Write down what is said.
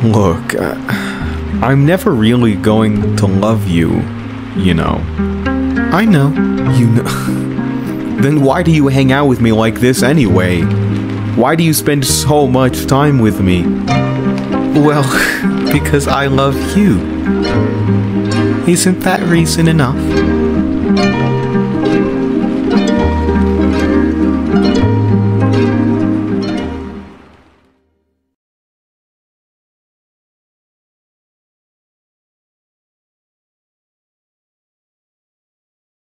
Look, I'm never really going to love you, you know. I know. You know. Then why do you hang out with me like this anyway? Why do you spend so much time with me? Well, because I love you. Isn't that reason enough?